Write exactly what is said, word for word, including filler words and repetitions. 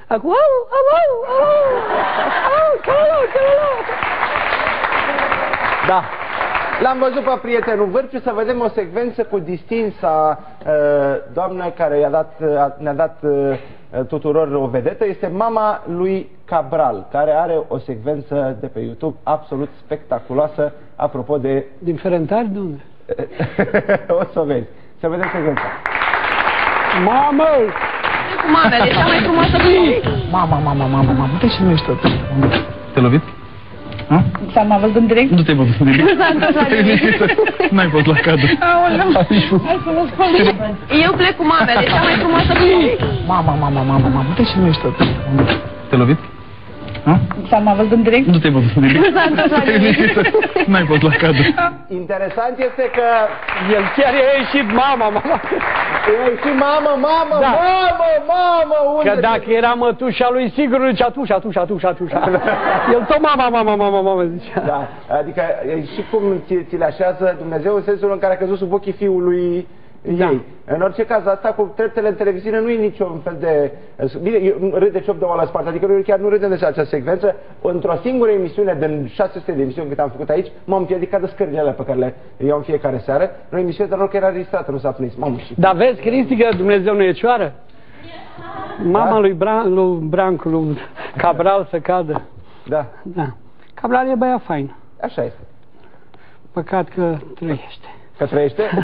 Acum, au, au, au, au, au, Da. L-am văzut pe prietenul Vârciu, să vedem o secvență cu distinsa uh, doamnă care i-a dat, uh, ne-a dat uh, tuturor o vedetă. Este mama lui Cabral, care are o secvență de pe YouTube absolut spectaculoasă, apropo de... Din Ferentari, de unde? O să vezi. Să vedem secvența. Mamă! Cu mamele, cea mai frumoasă cu... Mama, mama, mama, mama, de ce nu ești atât? Te-ai lovit? S-a văzut în direct? Nu te-ai văzut în direct? N-ai fost la cadru. Eu plec cu mamele, cea mai frumoasă cu... Mama, mama, mama, mama, de ce nu ești atât? Te-ai lovit? S-a văzut în direct? Nu te-ai văzut în direct? N-ai fost la cadru. Interesant este că El chiar i-a ieșit mama, mama. i-a ieșit mamă, mamă, Da. mamă, mamă, unde? Că dacă era mătușa lui, sigur zice atunci, atunci, atunci, atunci. El tot mama, mama, mama, mama, zicea. Da, adică e și cum ți, ți le așează Dumnezeu în sensul în care a căzut sub ochii fiului Da. ei. În orice caz, asta cu treptele în televiziune nu e niciun fel de... Bine, râde ciop de o la sparte, adică noi chiar nu râdem de această secvență. Într-o singură emisiune, din șase sute de emisiuni cât am făcut aici, m-am împiedicat de scările alea pe care le iau în fiecare seară. O emisiune de rog că era registrată, nu s-a prins. Mamă, și... Dar vezi, Cristi, că Dumnezeu nu e cioară? Mama Da? lui, Bran, lui Brancu, lui Cabral să cadă. Da, Da. Cabral e băiat fain. așa este. Păcat că trăiește. Că trăiește?